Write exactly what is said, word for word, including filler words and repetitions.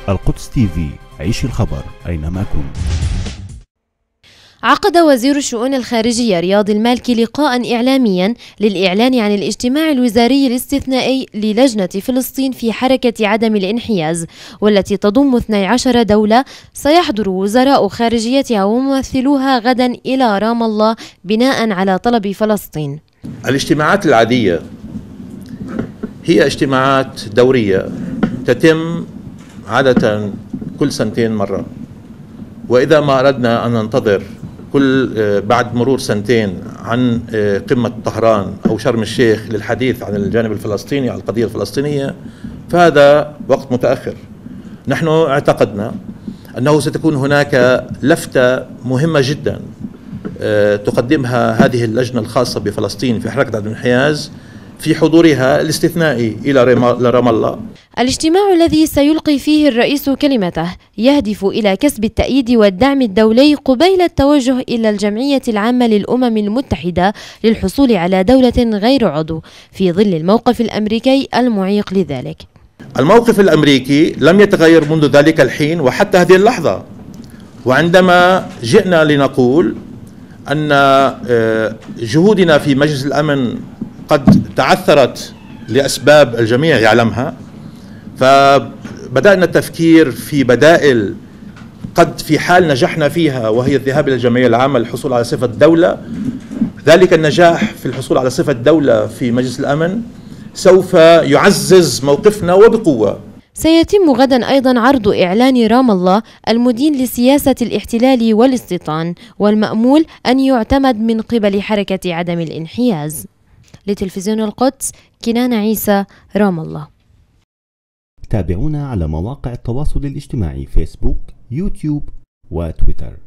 القدس تي في، عيش الخبر أينما كنت. عقد وزير الشؤون الخارجية رياض المالكي لقاء إعلاميا للإعلان عن الاجتماع الوزاري الاستثنائي للجنة فلسطين في حركة عدم الانحياز، والتي تضم اثنتي عشرة دولة. سيحضر وزراء خارجيتها وممثلوها غدا إلى رام الله بناء على طلب فلسطين. الاجتماعات العادية هي اجتماعات دورية تتم عادة كل سنتين مرة، وإذا ما أردنا أن ننتظر كل بعد مرور سنتين عن قمة طهران أو شرم الشيخ للحديث عن الجانب الفلسطيني عن القضية الفلسطينية، فهذا وقت متأخر. نحن اعتقدنا أنه ستكون هناك لفتة مهمة جدا تقدمها هذه اللجنة الخاصة بفلسطين في حركة عدم الانحياز في حضورها الاستثنائي إلى رام الله. الاجتماع الذي سيلقي فيه الرئيس كلمته يهدف إلى كسب التأييد والدعم الدولي قبيل التوجه إلى الجمعية العامة للأمم المتحدة للحصول على دولة غير عضو، في ظل الموقف الأمريكي المعيق لذلك. الموقف الأمريكي لم يتغير منذ ذلك الحين وحتى هذه اللحظة، وعندما جئنا لنقول أن جهودنا في مجلس الأمن قد تعثرت لأسباب الجميع يعلمها، فبدأنا التفكير في بدائل قد في حال نجحنا فيها، وهي الذهاب إلى الجمعية العامة للحصول على صفة دولة. ذلك النجاح في الحصول على صفة دولة في مجلس الأمن سوف يعزز موقفنا وبقوة. سيتم غدا أيضا عرض إعلان رام الله المدين لسياسة الاحتلال والاستيطان، والمأمول أن يعتمد من قبل حركة عدم الانحياز. لتلفزيون القدس، كنان عيسى، رام الله. تابعونا على مواقع التواصل الاجتماعي فيسبوك، يوتيوب وتويتر.